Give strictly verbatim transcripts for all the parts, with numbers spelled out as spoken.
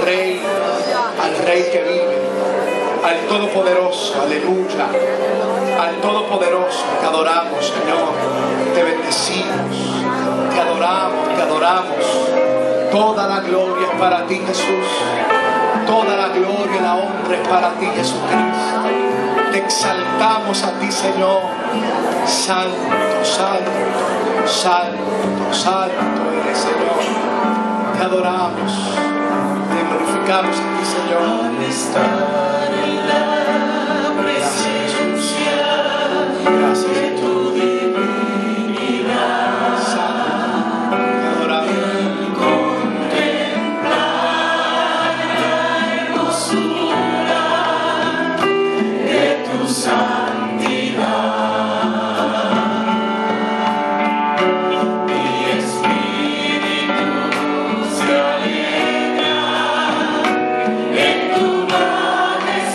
Rey, al Rey que vive, al Todopoderoso, aleluya, al Todopoderoso. Te adoramos, Señor, te bendecimos, te adoramos, te adoramos. Toda la gloria es para ti, Jesús. Toda la gloria y la honra es para ti, Jesucristo. Te exaltamos a ti, Señor. Santo, santo, santo, santo eres, Señor. Te adoramos, te glorificamos a ti, Señor. Gracias, Jesús. Gracias, Jesús. Santo, te adoramos. En tu majestad.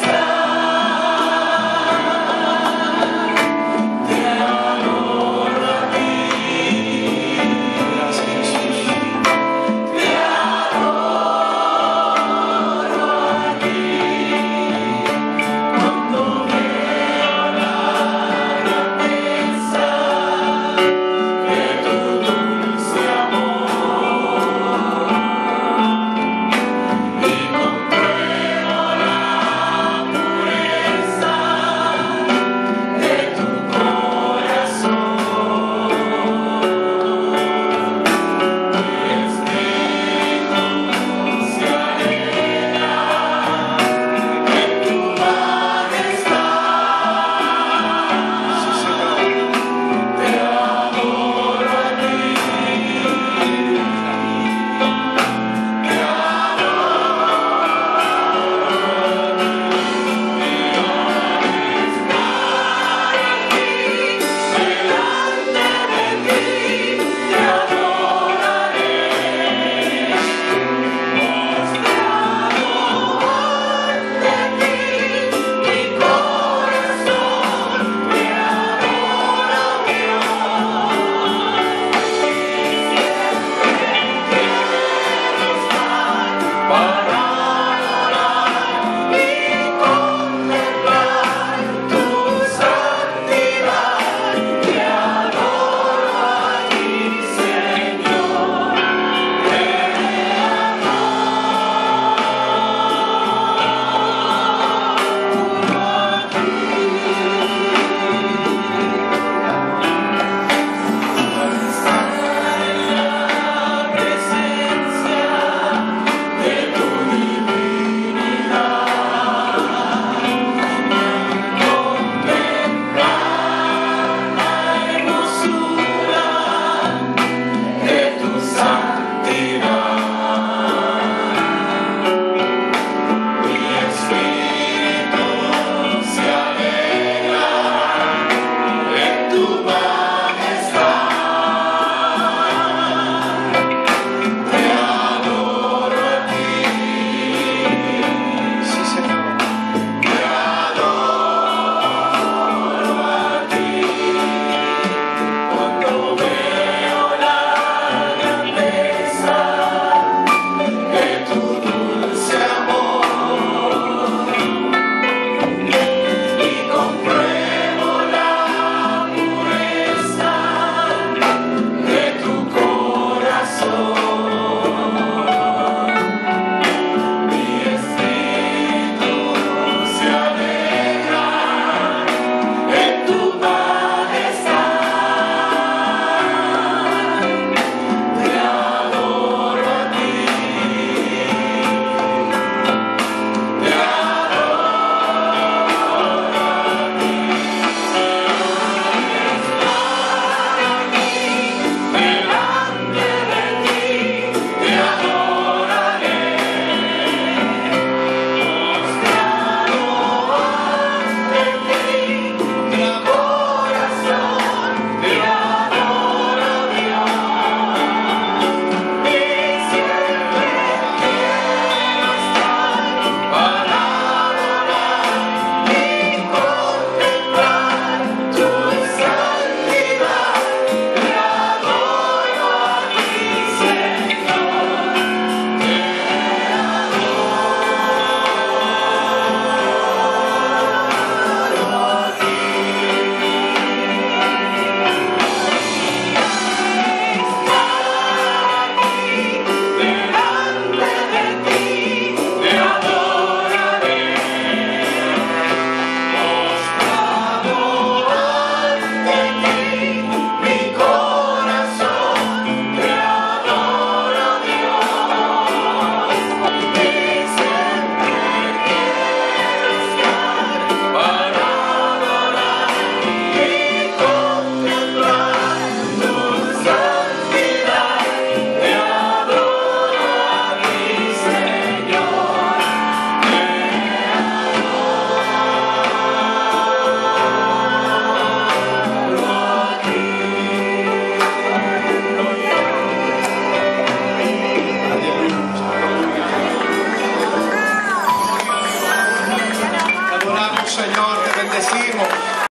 Señor, te bendecimos.